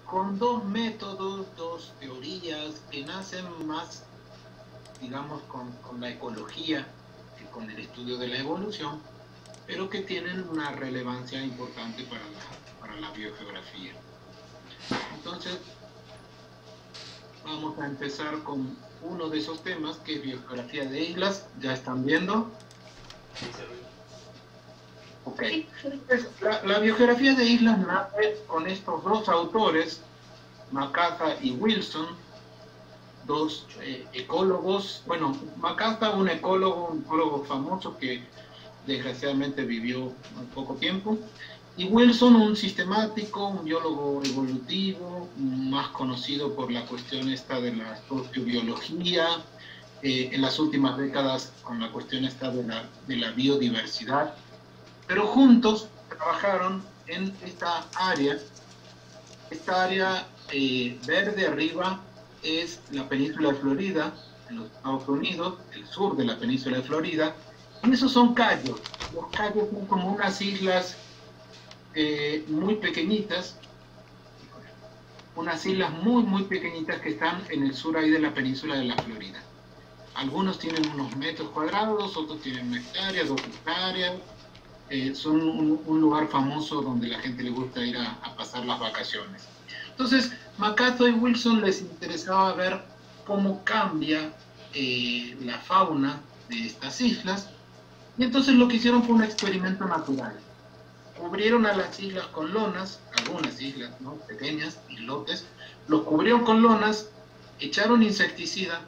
con dos métodos, dos teorías que nacen más, digamos, con la ecología que con el estudio de la evolución, pero que tienen una relevancia importante para la biogeografía. Entonces, vamos a empezar con uno de esos temas, que es biogeografía de islas. ¿Ya están viendo? Ok. Entonces, la biogeografía de islas nace con estos dos autores, McArthur y Wilson, dos ecólogos. Bueno, McArthur, un ecólogo famoso que desgraciadamente vivió muy poco tiempo, y Wilson, un sistemático, un biólogo evolutivo, más conocido por la cuestión esta de la sociobiología, en las últimas décadas con la cuestión esta de la biodiversidad, pero juntos trabajaron en esta área. Esta área verde arriba es la península de Florida, en los Estados Unidos, el sur de la península de Florida, y esos son cayos. Los cayos son como unas islas muy pequeñitas, unas islas muy pequeñitas que están en el sur ahí de la península de la Florida. Algunos tienen unos metros cuadrados, otros tienen 1 hectárea, 2 hectáreas. Son un lugar famoso donde la gente le gusta ir a pasar las vacaciones. Entonces, McArthur y Wilson les interesaba ver cómo cambia la fauna de estas islas, y entonces lo que hicieron fue un experimento natural. Cubrieron a las islas con lonas, algunas islas, ¿no?, pequeñas, islotes, los cubrieron con lonas, echaron insecticida,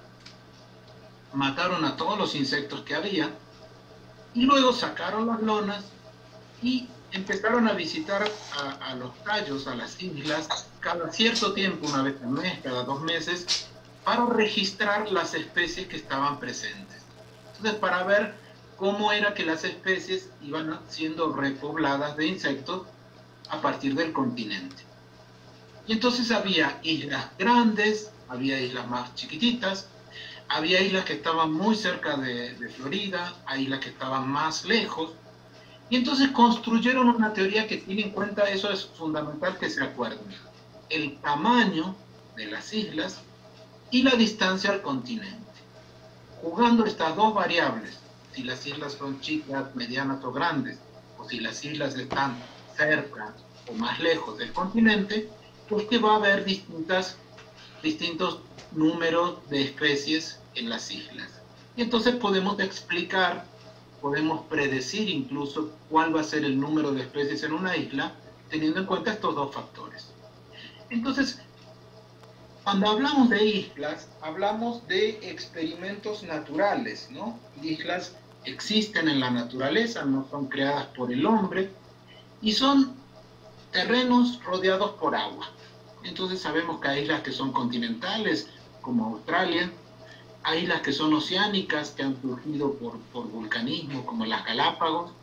mataron a todos los insectos que había, y luego sacaron las lonas y empezaron a visitar a los cayos, a las islas, cada cierto tiempo, una vez al mes, cada 2 meses, para registrar las especies que estaban presentes. Entonces, para ver cómo era que las especies iban siendo repobladas de insectos a partir del continente. Y entonces había islas grandes, había islas más chiquititas, había islas que estaban muy cerca de Florida, hay islas que estaban más lejos, y entonces construyeron una teoría que tiene en cuenta, eso es fundamental que se acuerden, el tamaño de las islas y la distancia al continente. Jugando estas dos variables, si las islas son chicas, medianas o grandes, o si las islas están cerca o más lejos del continente, pues que va a haber distintos números de especies en las islas. Y entonces podemos explicar, podemos predecir incluso cuál va a ser el número de especies en una isla, teniendo en cuenta estos dos factores. Entonces, cuando hablamos de islas, hablamos de experimentos naturales, ¿no? Islas existen en la naturaleza, no son creadas por el hombre, y son terrenos rodeados por agua. Entonces sabemos que hay islas que son continentales, como Australia, hay islas que son oceánicas, que han surgido por vulcanismo, como las Galápagos.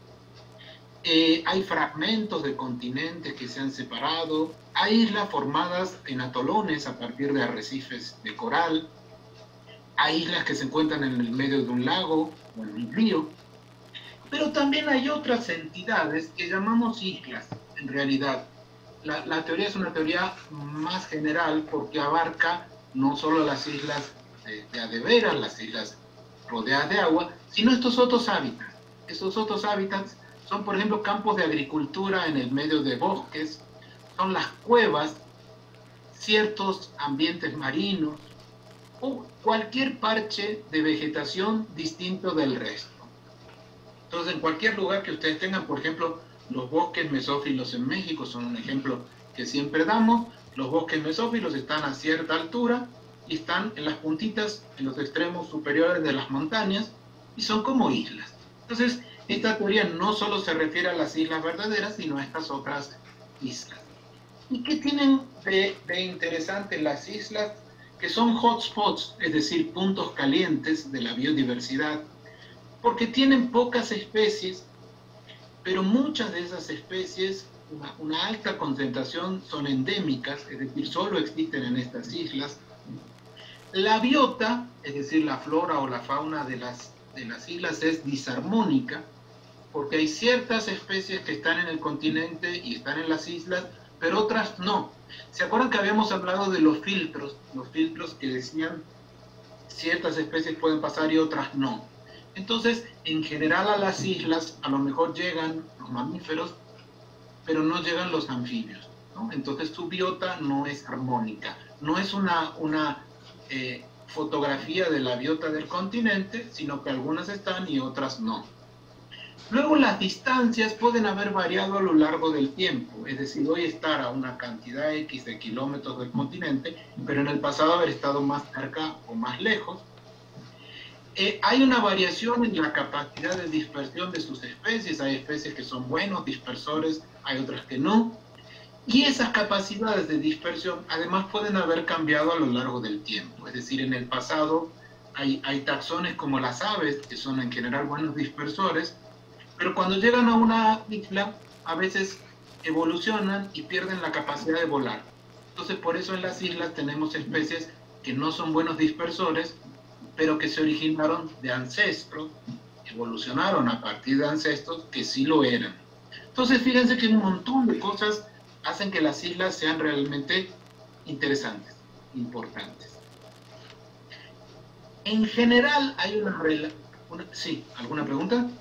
Hay fragmentos de continentes que se han separado. Hay islas formadas en atolones a partir de arrecifes de coral. Hay islas que se encuentran en el medio de un lago o en un río. Pero también hay otras entidades que llamamos islas, en realidad. La teoría es una teoría más general porque abarca no solo las islas de adeveras, las islas rodeadas de agua, sino estos otros hábitats. Estos otros hábitats son, por ejemplo, campos de agricultura en el medio de bosques, son las cuevas, ciertos ambientes marinos, o cualquier parche de vegetación distinto del resto. Entonces, en cualquier lugar que ustedes tengan, por ejemplo, los bosques mesófilos en México son un ejemplo que siempre damos. Los bosques mesófilos están a cierta altura y están en las puntitas, en los extremos superiores de las montañas, y son como islas. Entonces, esta teoría no solo se refiere a las islas verdaderas, sino a estas otras islas. ¿Y qué tienen de interesante las islas? Que son hotspots, es decir, puntos calientes de la biodiversidad, porque tienen pocas especies, pero muchas de esas especies, una alta concentración, son endémicas, es decir, solo existen en estas islas. La biota, es decir, la flora o la fauna de las islas es disarmónica, porque hay ciertas especies que están en el continente y están en las islas, pero otras no. ¿Se acuerdan que habíamos hablado de los filtros que decían ciertas especies pueden pasar y otras no? Entonces, en general a las islas a lo mejor llegan los mamíferos, pero no llegan los anfibios, ¿no? Entonces su biota no es armónica, no es una fotografía de la biota del continente, sino que algunas están y otras no. Luego las distancias pueden haber variado a lo largo del tiempo, es decir, hoy estar a una cantidad X de kilómetros del continente, pero en el pasado haber estado más cerca o más lejos. Hay una variación en la capacidad de dispersión de sus especies, hay especies que son buenos dispersores, hay otras que no, y esas capacidades de dispersión además pueden haber cambiado a lo largo del tiempo, es decir, en el pasado hay taxones como las aves, que son en general buenos dispersores, pero cuando llegan a una isla, a veces evolucionan y pierden la capacidad de volar. Entonces, por eso en las islas tenemos especies que no son buenos dispersores, pero que se originaron de ancestros, evolucionaron a partir de ancestros que sí lo eran. Entonces, fíjense que un montón de cosas hacen que las islas sean realmente interesantes, importantes. En general, hay ¿sí? ¿Alguna pregunta?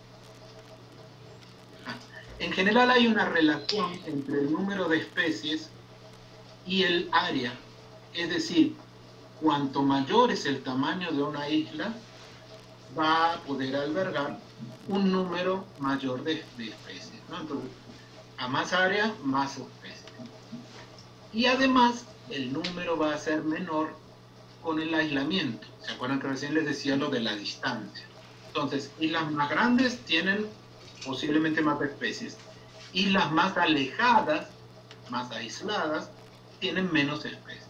En general hay una relación entre el número de especies y el área, es decir, cuanto mayor es el tamaño de una isla, va a poder albergar un número mayor de especies, ¿no? Entonces, a más área, más especies. Y además, el número va a ser menor con el aislamiento. ¿Se acuerdan que recién les decía lo de la distancia? Entonces, islas más grandes tienen posiblemente más especies. Islas más alejadas, más aisladas, tienen menos especies.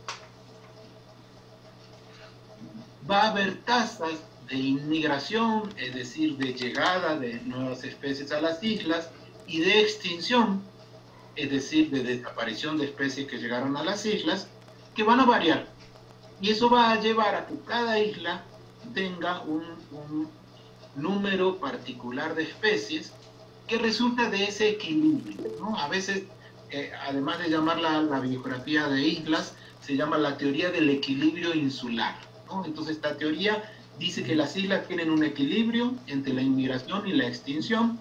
Va a haber tasas de inmigración, es decir, de llegada de nuevas especies a las islas, y de extinción, es decir, de desaparición de especies que llegaron a las islas, que van a variar. Y eso va a llevar a que cada isla tenga un número particular de especies que resulta de ese equilibrio, ¿no? A veces, además de llamarla la biografía de islas, se llama la teoría del equilibrio insular, ¿no? Entonces, esta teoría dice que las islas tienen un equilibrio entre la inmigración y la extinción,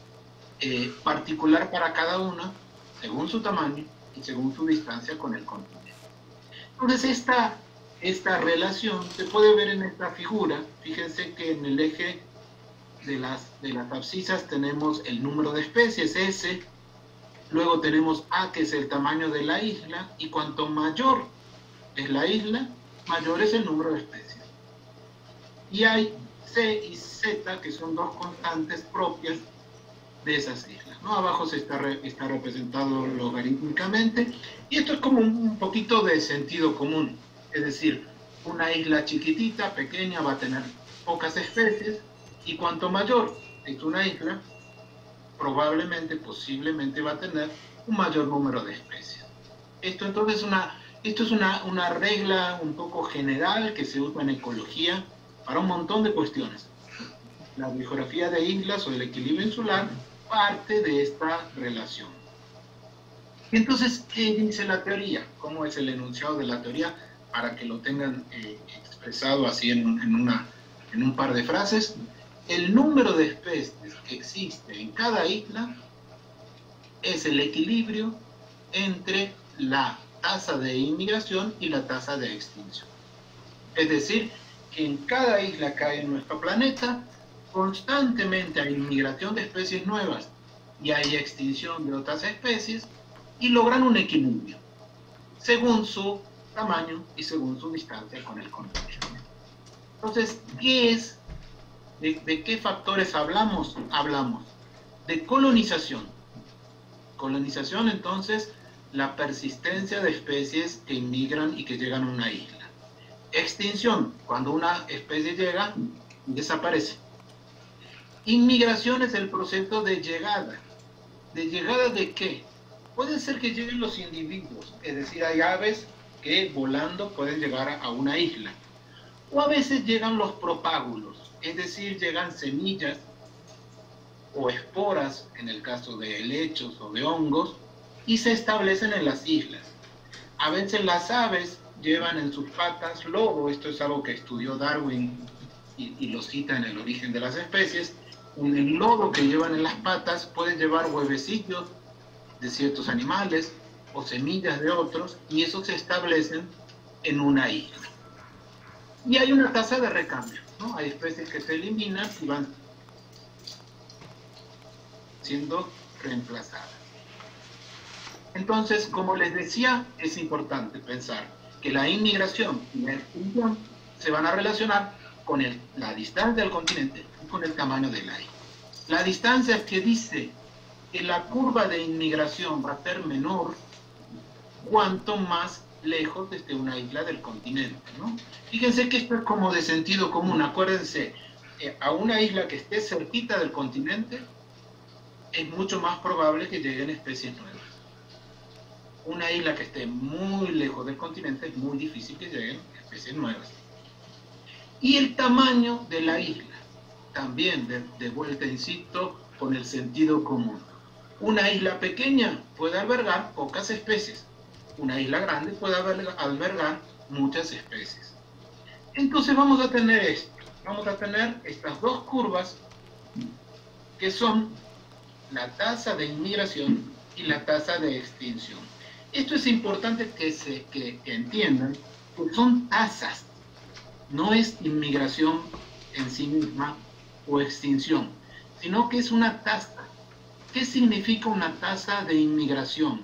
particular para cada una, según su tamaño y según su distancia con el continente. Entonces, esta relación se puede ver en esta figura. Fíjense que en el eje de las abscisas tenemos el número de especies, S, luego tenemos A, que es el tamaño de la isla, y cuanto mayor es la isla, mayor es el número de especies. Y hay C y Z, que son dos constantes propias de esas islas, ¿no? Abajo está representado logarítmicamente, y esto es como un poquito de sentido común, es decir, una isla chiquitita, pequeña, va a tener pocas especies, y cuanto mayor es una isla, probablemente, posiblemente va a tener un mayor número de especies. Esto entonces es una regla un poco general que se usa en ecología para un montón de cuestiones. La biografía de islas o el equilibrio insular parte de esta relación. Entonces, ¿qué dice la teoría? ¿Cómo es el enunciado de la teoría? Para que lo tengan expresado así en un par de frases. El número de especies que existe en cada isla es el equilibrio entre la tasa de inmigración y la tasa de extinción. Es decir, que en cada isla que hay en nuestro planeta, constantemente hay inmigración de especies nuevas y hay extinción de otras especies, y logran un equilibrio según su tamaño y según su distancia con el continente. Entonces, ¿de qué factores hablamos? Hablamos de colonización. Colonización, entonces, la persistencia de especies que inmigran y que llegan a una isla. Extinción, cuando una especie llega y desaparece. Inmigración es el proceso de llegada. ¿De llegada de qué? Puede ser que lleguen los individuos, es decir, hay aves que volando pueden llegar a una isla. O a veces llegan los propágulos, es decir, llegan semillas o esporas, en el caso de helechos o de hongos, y se establecen en las islas. A veces las aves llevan en sus patas lodo, esto es algo que estudió Darwin y lo cita en El origen de las especies. El lodo que llevan en las patas puede llevar huevecillos de ciertos animales o semillas de otros, y esos se establecen en una isla. Y hay una tasa de recambio, ¿no? Hay especies que se eliminan y van siendo reemplazadas. Entonces, como les decía, es importante pensar que la inmigración y la extinción se van a relacionar con la distancia del continente y con el tamaño del isla. La distancia que dice que la curva de inmigración va a ser menor cuanto más lejos esté una isla del continente, ¿no? Fíjense que esto es como de sentido común. Acuérdense, a una isla que esté cerquita del continente es mucho más probable que lleguen especies nuevas. Una isla que esté muy lejos del continente es muy difícil que lleguen especies nuevas. Y el tamaño de la isla, también de vuelta, insisto, con el sentido común. Una isla pequeña puede albergar pocas especies. Una isla grande puede albergar muchas especies. Entonces vamos a tener esto. Vamos a tener estas dos curvas que son la tasa de inmigración y la tasa de extinción. Esto es importante que entiendan, que son tasas, no es inmigración en sí misma o extinción, sino que es una tasa. ¿Qué significa una tasa de inmigración?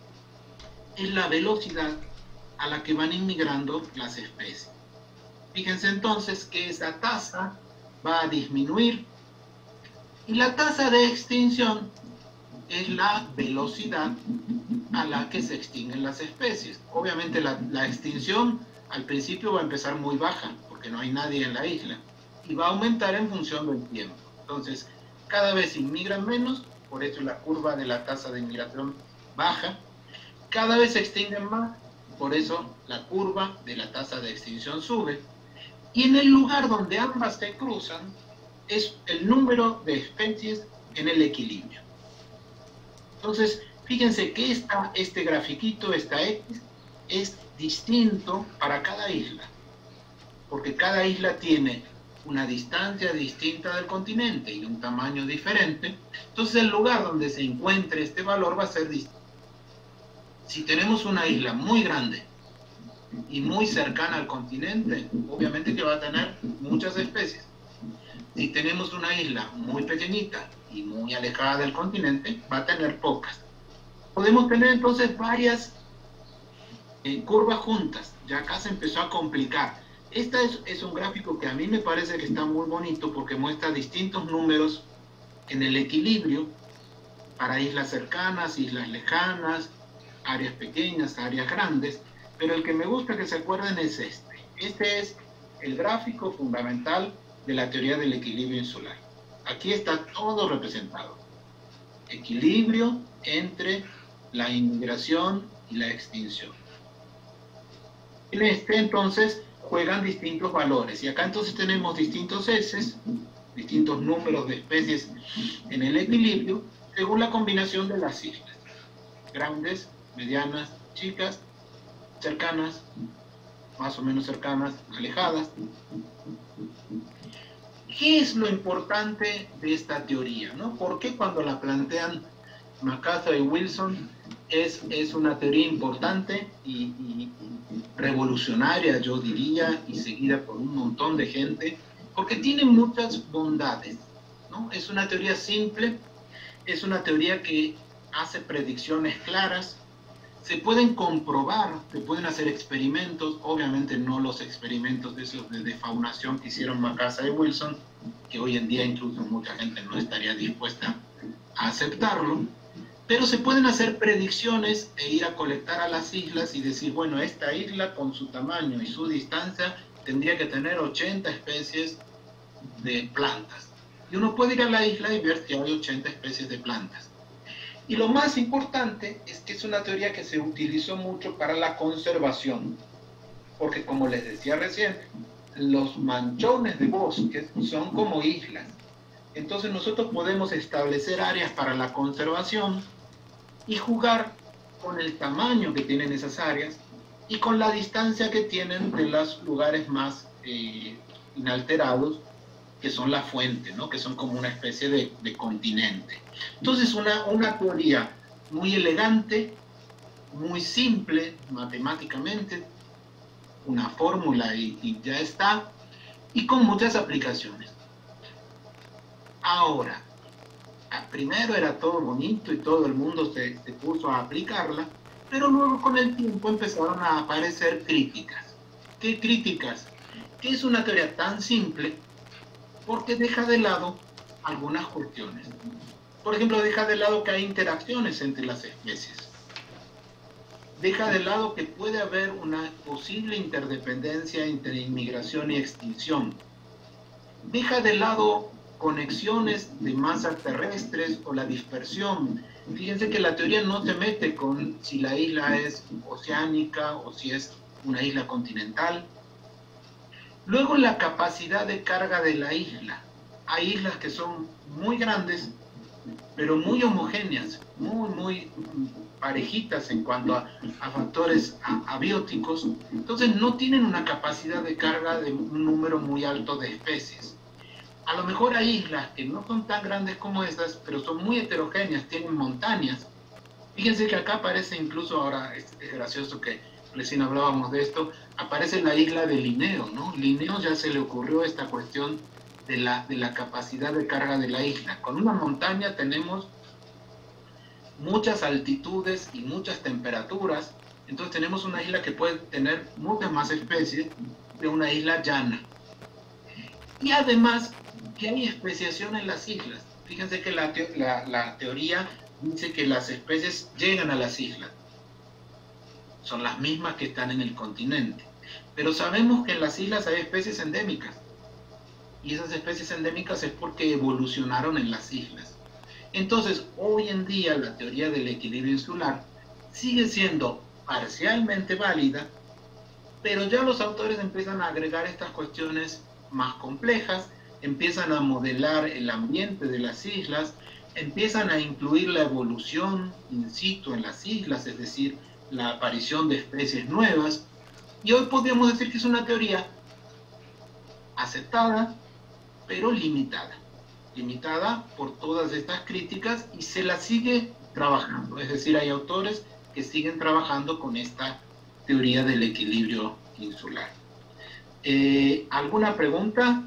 Es la velocidad a la que van inmigrando las especies. Fíjense entonces que esa tasa va a disminuir, y la tasa de extinción es la velocidad a la que se extinguen las especies. Obviamente la extinción al principio va a empezar muy baja, porque no hay nadie en la isla, y va a aumentar en función del tiempo. Entonces, cada vez inmigran menos, por eso la curva de la tasa de inmigración baja. Cada vez se extinguen más, por eso la curva de la tasa de extinción sube. Y en el lugar donde ambas se cruzan, es el número de especies en el equilibrio. Entonces, fíjense que este grafiquito, esta X, es distinto para cada isla, porque cada isla tiene una distancia distinta del continente y un tamaño diferente. Entonces, el lugar donde se encuentre este valor va a ser distinto. Si tenemos una isla muy grande y muy cercana al continente, obviamente que va a tener muchas especies. Si tenemos una isla muy pequeñita y muy alejada del continente, va a tener pocas. Podemos tener entonces varias curvas juntas. Ya acá se empezó a complicar. Este es un gráfico que a mí me parece que está muy bonito porque muestra distintos números en el equilibrio para islas cercanas, islas lejanas, áreas pequeñas, áreas grandes, pero el que me gusta que se acuerden es este. Este es el gráfico fundamental de la teoría del equilibrio insular. Aquí está todo representado. Equilibrio entre la inmigración y la extinción. En este entonces juegan distintos valores, y acá entonces tenemos distintos S, distintos números de especies en el equilibrio, según la combinación de las islas. Grandes, medianas, chicas, cercanas, más o menos cercanas, alejadas. ¿Qué es lo importante de esta teoría, ¿no? ¿Por qué cuando la plantean MacArthur y Wilson es una teoría importante y revolucionaria, yo diría, y seguida por un montón de gente? Porque tiene muchas bondades, ¿no? Es una teoría simple, es una teoría que hace predicciones claras, se pueden comprobar, se pueden hacer experimentos, obviamente no los experimentos de esos de defaunación que hicieron MacArthur y Wilson, que hoy en día incluso mucha gente no estaría dispuesta a aceptarlo, pero se pueden hacer predicciones e ir a colectar a las islas y decir, bueno, esta isla con su tamaño y su distancia tendría que tener 80 especies de plantas. Y uno puede ir a la isla y ver que hay 80 especies de plantas. Y lo más importante es que es una teoría que se utilizó mucho para la conservación, porque como les decía recién, los manchones de bosques son como islas. Entonces nosotros podemos establecer áreas para la conservación y jugar con el tamaño que tienen esas áreas y con la distancia que tienen de los lugares más inalterados, que son la fuente, ¿no? Que son como una especie de continente. Entonces, una teoría muy elegante, muy simple matemáticamente, una fórmula y ya está, y con muchas aplicaciones. Ahora, primero era todo bonito y todo el mundo se puso a aplicarla, pero luego con el tiempo empezaron a aparecer críticas. ¿Qué críticas? Que es una teoría tan simple porque deja de lado algunas cuestiones. Por ejemplo, deja de lado que hay interacciones entre las especies. Deja de lado que puede haber una posible interdependencia entre inmigración y extinción. Deja de lado conexiones de masas terrestres o la dispersión. Fíjense que la teoría no se mete con si la isla es oceánica o si es una isla continental. Luego, la capacidad de carga de la isla. Hay islas que son muy grandes, pero muy homogéneas, muy parejitas en cuanto a factores abióticos. Entonces no tienen una capacidad de carga de un número muy alto de especies. A lo mejor hay islas que no son tan grandes como estas, pero son muy heterogéneas, tienen montañas. Fíjense que acá aparece incluso, ahora es gracioso que recién hablábamos de esto, aparece la isla de Linneo, ¿no? Linneo ya se le ocurrió esta cuestión de la capacidad de carga de la isla. Con una montaña tenemos muchas altitudes y muchas temperaturas, entonces tenemos una isla que puede tener muchas más especies de una isla llana. Y además que hay especiación en las islas. Fíjense que la teoría dice que las especies llegan a las islas. Son las mismas que están en el continente. Pero sabemos que en las islas hay especies endémicas. Y esas especies endémicas es porque evolucionaron en las islas. Entonces, hoy en día la teoría del equilibrio insular sigue siendo parcialmente válida, pero ya los autores empiezan a agregar estas cuestiones más complejas, empiezan a modelar el ambiente de las islas, empiezan a incluir la evolución in situ en las islas, es decir, la aparición de especies nuevas, y hoy podríamos decir que es una teoría aceptada, pero limitada por todas estas críticas, y se la sigue trabajando, es decir, hay autores que siguen trabajando con esta teoría del equilibrio insular. ¿Alguna pregunta?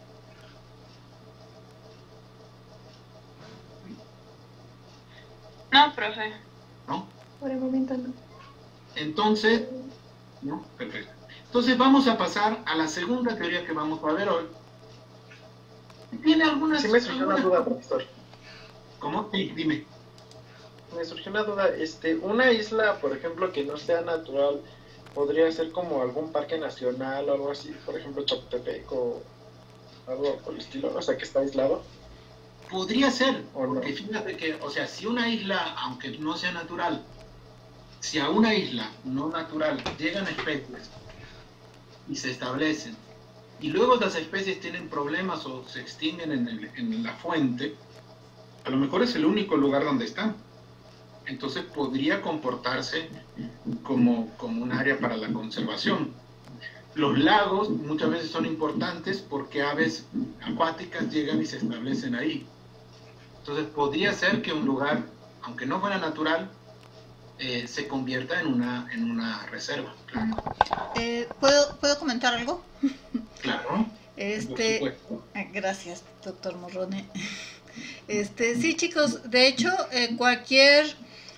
No, profe. ¿No? Por el momento no. Entonces, ¿no? Perfecto. Entonces vamos a pasar a la segunda teoría que vamos a ver hoy. ¿Tiene algunas? Sí me surgió una duda, profesor. ¿Cómo? Sí, dime. Me surgió una duda. Una isla, por ejemplo, que no sea natural, podría ser como algún parque nacional o algo así, por ejemplo, Chapultepec o algo por el estilo, o sea, que está aislado. Podría ser, porque no. fíjate que, o sea, si una isla, aunque no sea natural, si a una isla no natural llegan especies y se establecen, y luego las especies tienen problemas o se extinguen en la fuente, a lo mejor es el único lugar donde están. Entonces podría comportarse como un área para la conservación. Los lagos muchas veces son importantes porque aves acuáticas llegan y se establecen ahí. Entonces podría ser que un lugar, aunque no fuera natural, se convierta en una reserva. Claro. ¿Puedo comentar algo? Claro. Gracias, doctor Morrone. Sí, chicos, de hecho, cualquier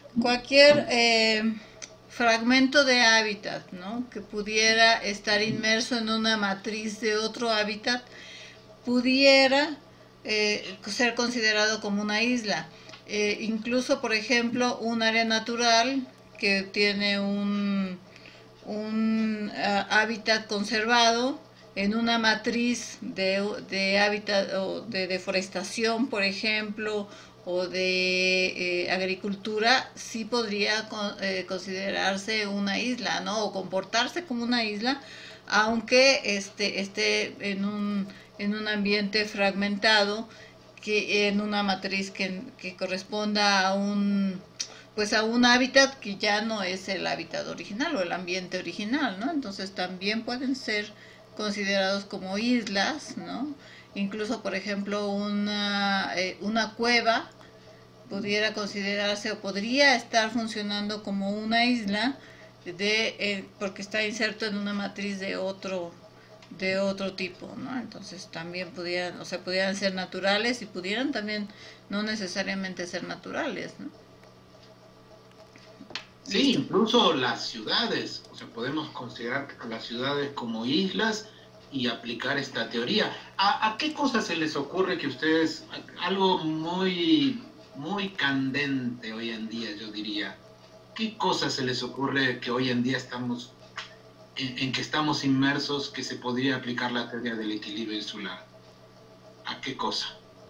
fragmento de hábitat, ¿no?, que pudiera estar inmerso en una matriz de otro hábitat, pudiera ser considerado como una isla. Incluso, por ejemplo, un área natural que tiene un hábitat conservado en una matriz de hábitat o de deforestación, por ejemplo, o de agricultura, sí podría considerarse una isla, ¿no?, o comportarse como una isla, aunque esté en un ambiente fragmentado, que en una matriz que corresponda a un pues a un hábitat que ya no es el hábitat original o el ambiente original, ¿no? Entonces también pueden ser considerados como islas, ¿no? Incluso, por ejemplo, una cueva pudiera considerarse o podría estar funcionando como una isla porque está inserto en una matriz de otro tipo, ¿no? Entonces también pudieran, o sea, pudieran ser naturales y pudieran también no necesariamente ser naturales, ¿no? Sí, Listo. incluso las ciudades, o sea, podemos considerar a las ciudades como islas y aplicar esta teoría. ¿A qué cosas se les ocurre que ustedes, algo muy, muy candente hoy en día, yo diría, qué cosas se les ocurre que hoy en día estamos, en que estamos inmersos, que se podría aplicar la teoría del equilibrio insular? ¿A qué cosa?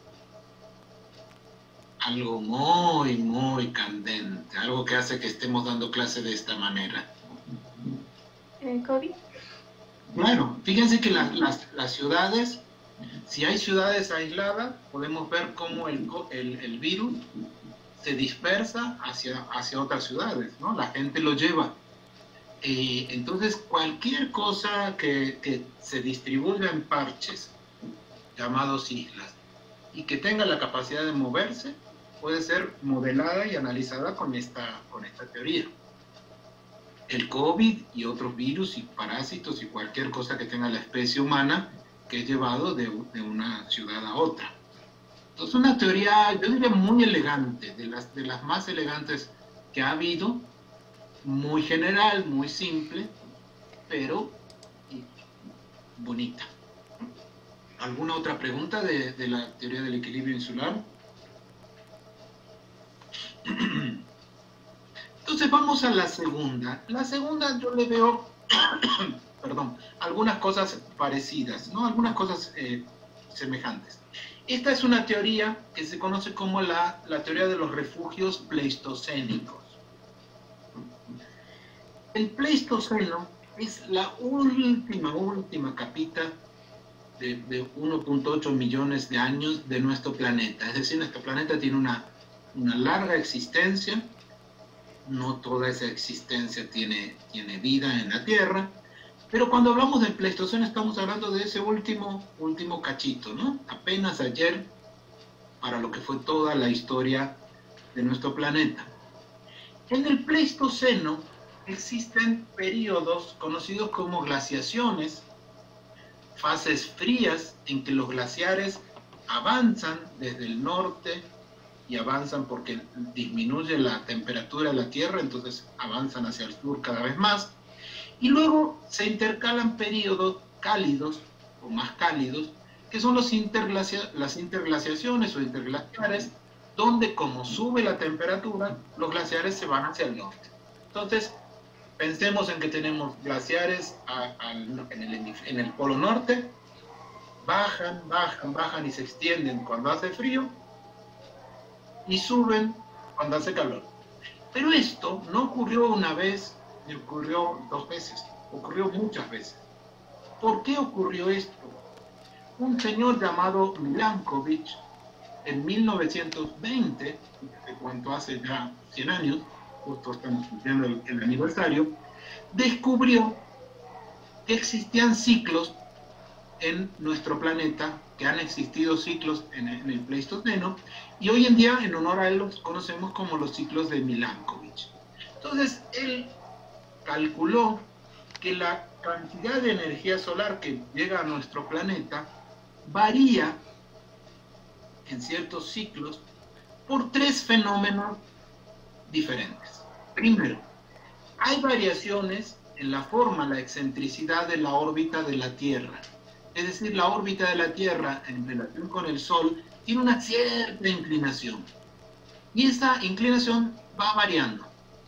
Algo muy, muy candente, algo que hace que estemos dando clase de esta manera. ¿COVID? Claro, fíjense que las ciudades, si hay ciudades aisladas, podemos ver cómo el virus se dispersa hacia otras ciudades, ¿no? La gente lo lleva. Entonces, cualquier cosa que se distribuya en parches, llamados islas, y que tenga la capacidad de moverse, puede ser modelada y analizada con esta teoría. El COVID y otros virus y parásitos y cualquier cosa que tenga la especie humana que es llevado de una ciudad a otra. Entonces, una teoría, yo diría, muy elegante, de las más elegantes que ha habido, muy general, muy simple, pero bonita. ¿Alguna otra pregunta de la teoría del equilibrio insular? Entonces vamos a la segunda. La segunda yo le veo, perdón, algunas cosas parecidas, ¿no? Algunas cosas semejantes. Esta es una teoría que se conoce como la teoría de los refugios pleistocénicos. El Pleistoceno es la última capita de 1.8 millones de años de nuestro planeta. Es decir, nuestro planeta tiene una larga existencia. No toda esa existencia tiene vida en la Tierra, pero cuando hablamos del Pleistoceno estamos hablando de ese último cachito, ¿no? Apenas ayer, para lo que fue toda la historia de nuestro planeta. En el Pleistoceno existen periodos conocidos como glaciaciones, fases frías en que los glaciares avanzan desde el norte y avanzan porque disminuye la temperatura de la Tierra, entonces avanzan hacia el sur cada vez más, y luego se intercalan periodos cálidos o más cálidos, que son las interglaciaciones o interglaciares, donde como sube la temperatura, los glaciares se van hacia el norte. Entonces, pensemos en que tenemos glaciares en el polo norte, bajan y se extienden cuando hace frío, y suben cuando hace calor. Pero esto no ocurrió una vez, ni ocurrió 2 veces, ocurrió muchas veces. ¿Por qué ocurrió esto? Un señor llamado Milankovitch, en 1920, te cuento hace ya 100 años, justo estamos cumpliendo el aniversario, descubrió que existían ciclos en nuestro planeta, que han existido ciclos en el Pleistoceno, y hoy en día en honor a él los conocemos como los ciclos de Milankovitch. Entonces él calculó que la cantidad de energía solar que llega a nuestro planeta varía en ciertos ciclos por 3 fenómenos diferentes. Primero, hay variaciones en la forma, la excentricidad de la órbita de la Tierra. Es decir, la órbita de la Tierra en relación con el Sol tiene una cierta inclinación. Y esa inclinación va variando.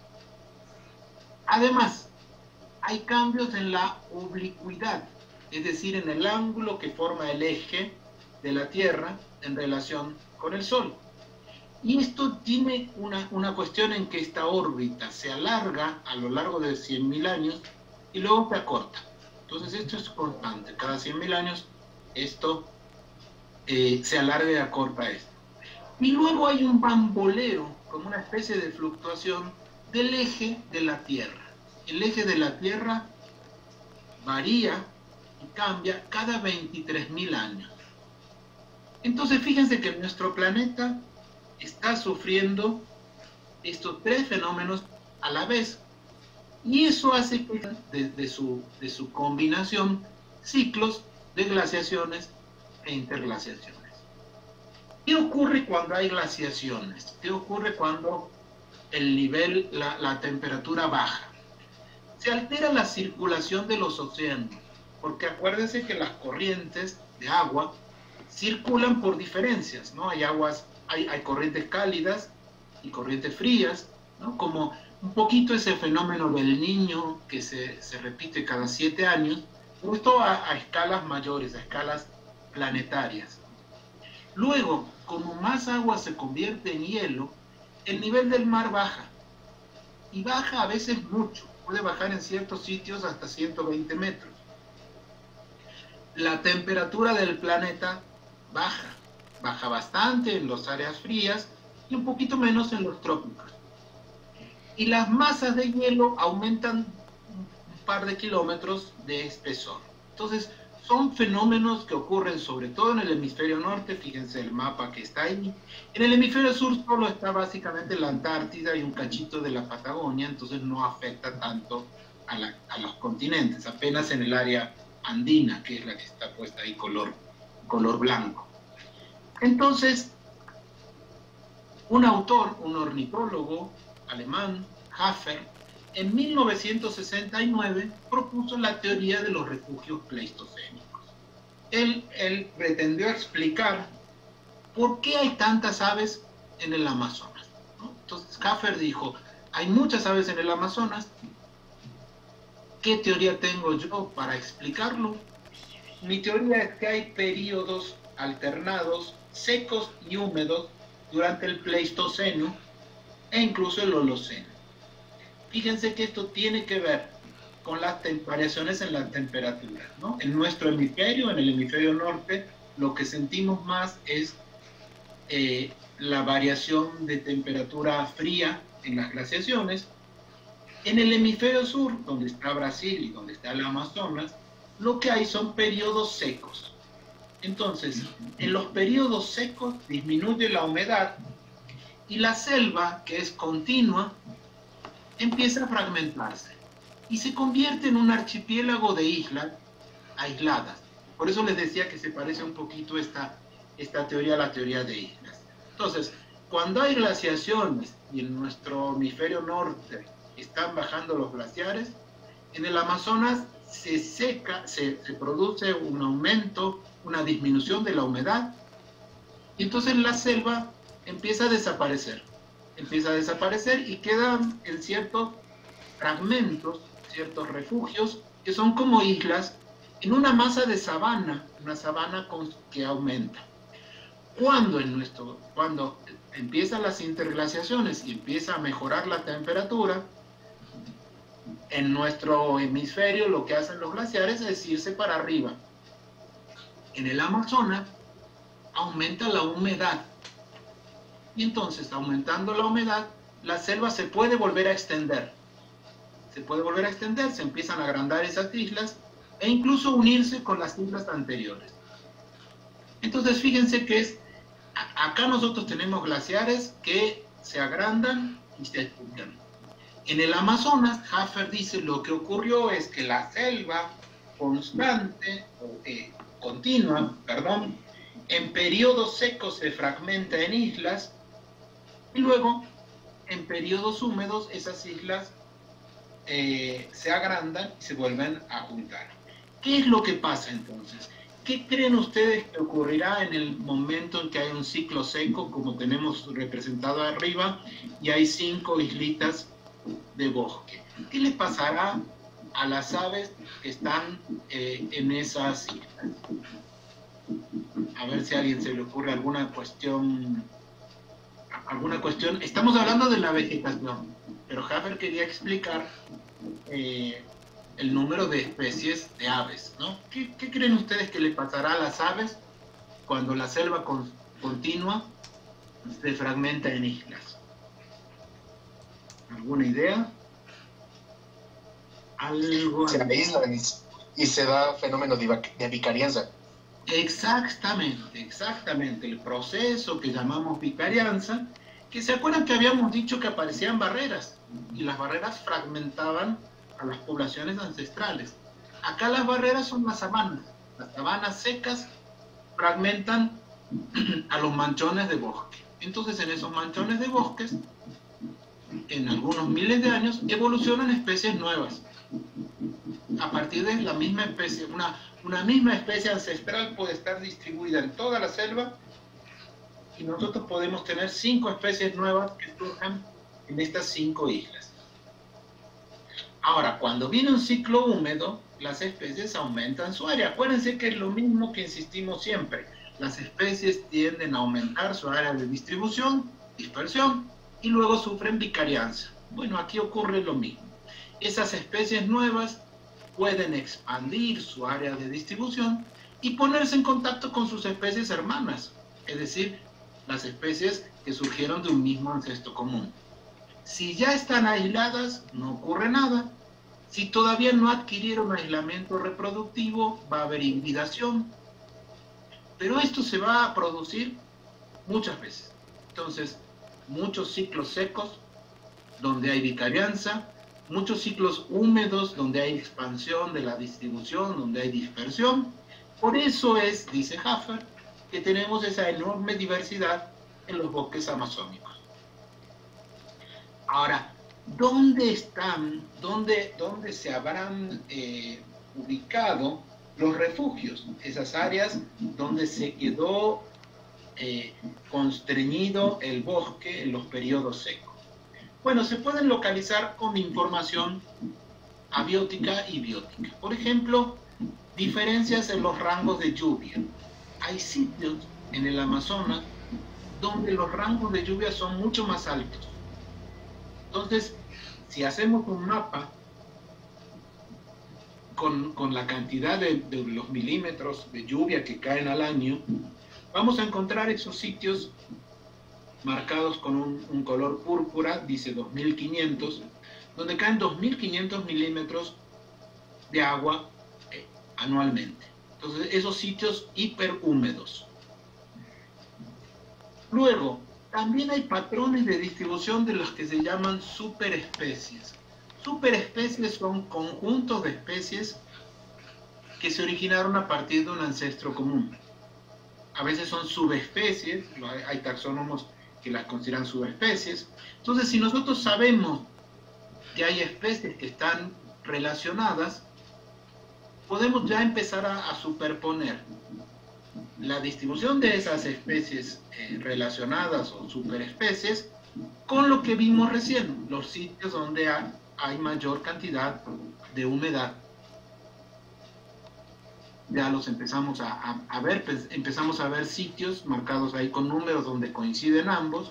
Además, hay cambios en la oblicuidad, es decir, en el ángulo que forma el eje de la Tierra en relación con el Sol. Y esto tiene una cuestión en que esta órbita se alarga a lo largo de 100.000 años y luego se acorta. Entonces esto es constante, cada 100.000 años esto se alarga y acorta esto. Y luego hay un bamboleo, como una especie de fluctuación del eje de la Tierra. El eje de la Tierra varía y cambia cada 23.000 años. Entonces fíjense que nuestro planeta está sufriendo estos tres fenómenos a la vez, y eso hace que de su combinación ciclos de glaciaciones e interglaciaciones. ¿Qué ocurre cuando hay glaciaciones? ¿Qué ocurre cuando el nivel, la temperatura baja? Se altera la circulación de los océanos, porque acuérdense que las corrientes de agua circulan por diferencias, ¿no? Hay corrientes cálidas y corrientes frías, ¿no? Como un poquito ese fenómeno del Niño que se repite cada 7 años, pero esto a escalas mayores, a escalas planetarias. Luego, como más agua se convierte en hielo, el nivel del mar baja, y baja a veces mucho, puede bajar en ciertos sitios hasta 120 metros. La temperatura del planeta baja bastante en las áreas frías y un poquito menos en los trópicos. Y las masas de hielo aumentan un par de kilómetros de espesor. Entonces, son fenómenos que ocurren sobre todo en el hemisferio norte, fíjense el mapa que está ahí. En el hemisferio sur solo está básicamente la Antártida y un cachito de la Patagonia, entonces no afecta tanto a los continentes, apenas en el área andina, que es la que está puesta ahí color blanco. Entonces, un autor, un ornitólogo alemán, Hafer, en 1969 propuso la teoría de los refugios pleistocénicos. Él pretendió explicar por qué hay tantas aves en el Amazonas, ¿no? Entonces Hafer dijo, hay muchas aves en el Amazonas, ¿qué teoría tengo yo para explicarlo? Mi teoría es que hay periodos alternados, secos y húmedos, durante el Pleistoceno e incluso el Holoceno. Fíjense que esto tiene que ver con las variaciones en la temperatura, ¿no? En nuestro hemisferio, en el hemisferio norte, lo que sentimos más es la variación de temperatura fría en las glaciaciones. En el hemisferio sur, donde está Brasil y donde está el Amazonas, lo que hay son periodos secos. Entonces, en los periodos secos disminuye la humedad y la selva, que es continua, empieza a fragmentarse y se convierte en un archipiélago de islas aisladas. Por eso les decía que se parece un poquito esta teoría a la teoría de islas. Entonces, cuando hay glaciaciones y en nuestro hemisferio norte están bajando los glaciares, en el Amazonas se seca, se produce un aumento, una disminución de la humedad, y entonces la selva empieza a desaparecer y quedan en ciertos fragmentos, ciertos refugios, que son como islas, en una masa de sabana, una sabana que aumenta. Cuando empiezan las interglaciaciones y empieza a mejorar la temperatura, en nuestro hemisferio lo que hacen los glaciares es irse para arriba. En el Amazonas aumenta la humedad. Y entonces, aumentando la humedad, la selva se puede volver a extender. Se empiezan a agrandar esas islas e incluso unirse con las islas anteriores. Entonces, fíjense que acá nosotros tenemos glaciares que se agrandan y se extienden. En el Amazonas, Hafer dice, lo que ocurrió es que la selva continua, en periodos secos se fragmenta en islas y luego en periodos húmedos esas islas se agrandan y se vuelven a juntar. ¿Qué es lo que pasa entonces? ¿Qué creen ustedes que ocurrirá en el momento en que hay un ciclo seco, como tenemos representado arriba, y hay 5 islitas de bosque? ¿Qué le pasará a las aves que están en esas islas? A ver si a alguien se le ocurre alguna cuestión. Estamos hablando de la vegetación, pero Hafer quería explicar el número de especies de aves, ¿no? ¿Qué creen ustedes que le pasará a las aves cuando la selva continua se fragmenta en islas. ¿Alguna idea? Algo. Se aíslan y se da fenómeno de vicarianza. Exactamente. El proceso que llamamos vicarianza, que se acuerdan que habíamos dicho que aparecían barreras, y las barreras fragmentaban a las poblaciones ancestrales. Acá las barreras son las sabanas. Las sabanas secas fragmentan a los manchones de bosque. Entonces, en esos manchones de bosques, en algunos miles de años, evolucionan especies nuevas. A partir de la misma especie, una misma especie ancestral puede estar distribuida en toda la selva, y nosotros podemos tener 5 especies nuevas que surjan en estas 5 islas. Ahora, cuando viene un ciclo húmedo, las especies aumentan su área. Acuérdense que es lo mismo que insistimos siempre. Las especies tienden a aumentar su área de distribución, dispersión, y luego sufren vicarianza. Bueno, aquí ocurre lo mismo. Esas especies nuevas pueden expandir su área de distribución y ponerse en contacto con sus especies hermanas, es decir, las especies que surgieron de un mismo ancestro común. Si ya están aisladas, no ocurre nada. Si todavía no adquirieron aislamiento reproductivo, va a haber hibridación. Pero esto se va a producir muchas veces. Entonces, muchos ciclos secos, donde hay vicarianza, muchos ciclos húmedos, donde hay expansión de la distribución, donde hay dispersión. Por eso es, dice Haffer, que tenemos esa enorme diversidad en los bosques amazónicos. Ahora, ¿dónde se habrán ubicado los refugios? Esas áreas donde se quedó constreñido el bosque en los periodos secos. Bueno, se pueden localizar con información abiótica y biótica. Por ejemplo, diferencias en los rangos de lluvia. Hay sitios en el Amazonas donde los rangos de lluvia son mucho más altos. Entonces, si hacemos un mapa con la cantidad de los milímetros de lluvia que caen al año, vamos a encontrar esos sitios marcados con un color púrpura, dice 2500, donde caen 2500 milímetros de agua anualmente. Entonces, esos sitios hiperhúmedos. Luego, también hay patrones de distribución de los que se llaman superespecies. Superespecies son conjuntos de especies que se originaron a partir de un ancestro común. A veces son subespecies, hay taxónomos que las consideran subespecies. Entonces, si nosotros sabemos que hay especies que están relacionadas, podemos ya empezar a superponer la distribución de esas especies relacionadas o superespecies con lo que vimos recién, los sitios donde hay mayor cantidad de humedad. Ya los empezamos a ver, empezamos a ver sitios marcados ahí con números donde coinciden ambos.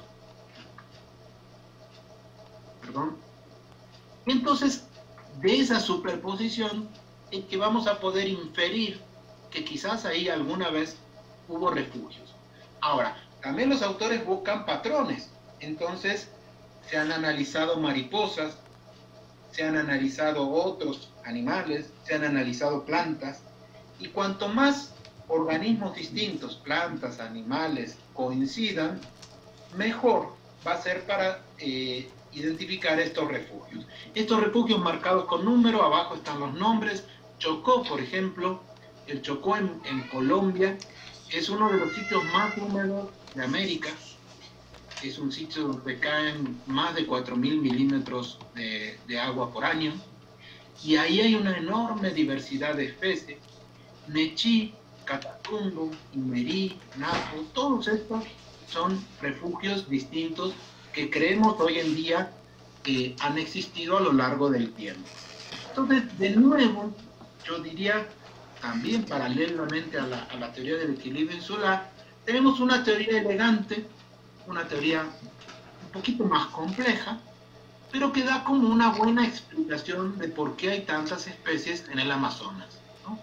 Perdón. Entonces, de esa superposición es que vamos a poder inferir que quizás ahí alguna vez hubo refugios. Ahora, también los autores buscan patrones. Entonces, se han analizado mariposas, se han analizado otros animales, se han analizado plantas, y cuanto más organismos distintos, plantas, animales, coincidan, mejor va a ser para identificar estos refugios. Estos refugios marcados con número, abajo están los nombres. Chocó, por ejemplo, el Chocó en Colombia, es uno de los sitios más húmedos de América. Es un sitio donde caen más de 4.000 milímetros de agua por año. Y ahí hay una enorme diversidad de especies. Nechí, Catatumbo, Imerí, Napo, todos estos son refugios distintos que creemos hoy en día que han existido a lo largo del tiempo. Entonces, de nuevo, yo diría, también paralelamente a la teoría del equilibrio insular, tenemos una teoría elegante, una teoría un poquito más compleja, pero que da como una buena explicación de por qué hay tantas especies en el Amazonas, ¿no?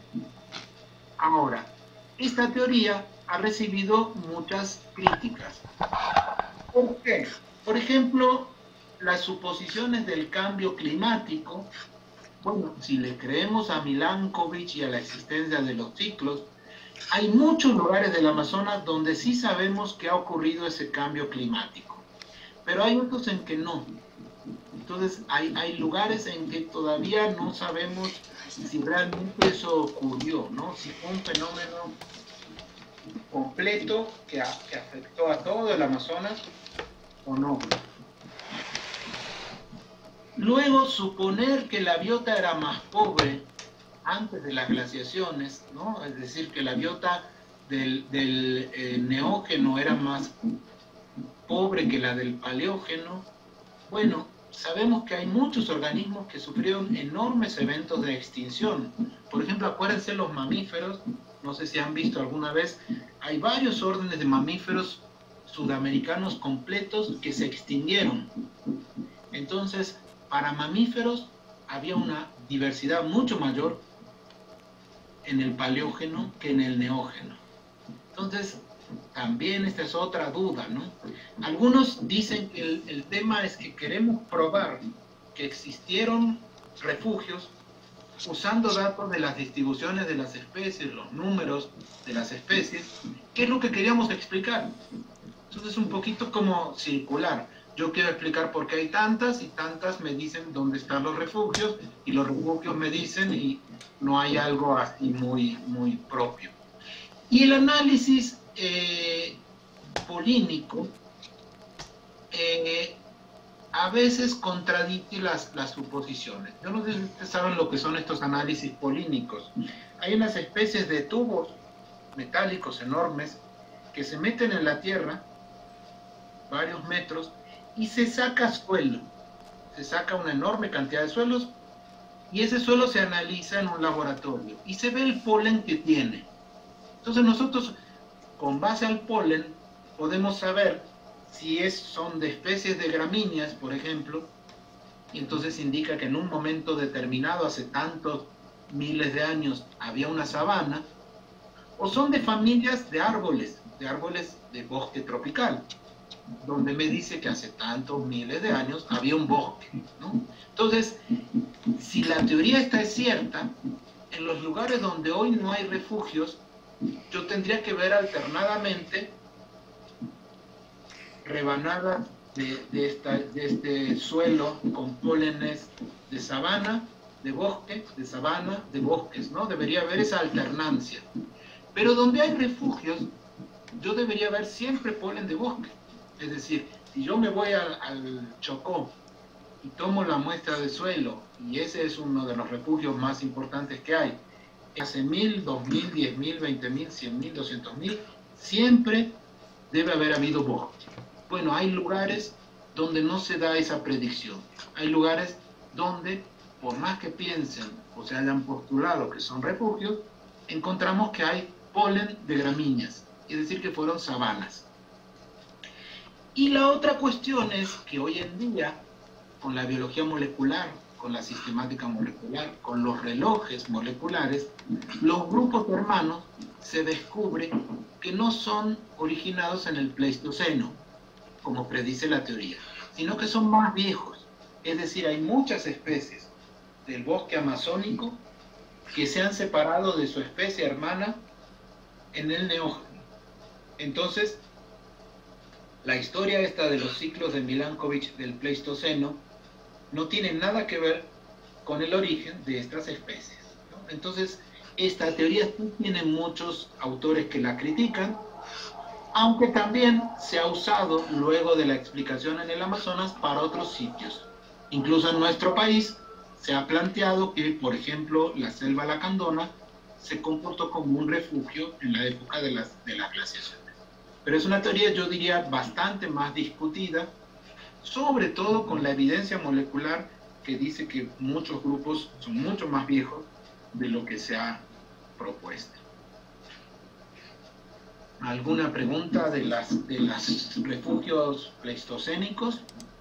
Ahora, esta teoría ha recibido muchas críticas. ¿Por qué? Por ejemplo, las suposiciones del cambio climático, bueno, si le creemos a Milankovitch y a la existencia de los ciclos, hay muchos lugares del Amazonas donde sí sabemos que ha ocurrido ese cambio climático, pero hay otros en que no. Entonces, hay lugares en que todavía no sabemos si realmente eso ocurrió, ¿no? Si fue un fenómeno completo que afectó a todo el Amazonas o no. Luego, suponer que la biota era más pobre antes de las glaciaciones, ¿no? Es decir, que la biota del neógeno era más pobre que la del paleógeno. Bueno, sabemos que hay muchos organismos que sufrieron enormes eventos de extinción. Por ejemplo, acuérdense los mamíferos, no sé si han visto alguna vez, hay varios órdenes de mamíferos sudamericanos completos que se extinguieron. Entonces, para mamíferos había una diversidad mucho mayor en el paleógeno que en el neógeno. Entonces, también esta es otra duda, ¿no? Algunos dicen que el tema es que queremos probar que existieron refugios usando datos de las distribuciones de las especies, los números de las especies, que es lo que queríamos explicar. Entonces es un poquito como circular. Yo quiero explicar por qué hay tantas y tantas me dicen dónde están los refugios y los refugios me dicen y no hay algo así muy propio. Y el análisis polínico a veces contradice las suposiciones. Yo no sé si ustedes saben lo que son estos análisis polínicos. Hay unas especies de tubos metálicos enormes que se meten en la tierra varios metros y se saca suelo. Se saca una enorme cantidad de suelos y ese suelo se analiza en un laboratorio y se ve el polen que tiene. Entonces nosotros, con base al polen, podemos saber si son de especies de gramíneas, por ejemplo, y entonces indica que en un momento determinado, hace tantos miles de años, había una sabana, o son de familias de árboles de bosque tropical, donde me dice que hace tantos miles de años había un bosque, ¿no? Entonces, si la teoría esta es cierta, en los lugares donde hoy no hay refugios, yo tendría que ver alternadamente rebanadas de este suelo con pólenes de sabana, de bosque, de sabana, de bosques, ¿no? Debería haber esa alternancia. Pero donde hay refugios, yo debería ver siempre polen de bosque. Es decir, si yo me voy al Chocó y tomo la muestra de suelo, y ese es uno de los refugios más importantes que hay, hace 1000, 2000, 10.000, 20.000, 100.000, 200.000, siempre debe haber habido bosque. Bueno, hay lugares donde no se da esa predicción. Hay lugares donde, por más que piensen o se hayan postulado que son refugios, encontramos que hay polen de gramíneas, es decir, que fueron sabanas. Y la otra cuestión es que hoy en día, con la biología molecular, con la sistemática molecular, con los relojes moleculares, los grupos hermanos se descubre que no son originados en el Pleistoceno, como predice la teoría, sino que son más viejos. Es decir, hay muchas especies del bosque amazónico que se han separado de su especie hermana en el neógeno. Entonces, la historia esta de los ciclos de Milankovitch del Pleistoceno no tiene nada que ver con el origen de estas especies, ¿no? Entonces, esta teoría tiene muchos autores que la critican, aunque también se ha usado luego de la explicación en el Amazonas para otros sitios. Incluso en nuestro país se ha planteado que, por ejemplo, la selva lacandona se comportó como un refugio en la época de las glaciaciones. Pero es una teoría, yo diría, bastante más discutida, sobre todo con la evidencia molecular que dice que muchos grupos son mucho más viejos de lo que se ha propuesto. ¿Alguna pregunta de los refugios pleistocénicos?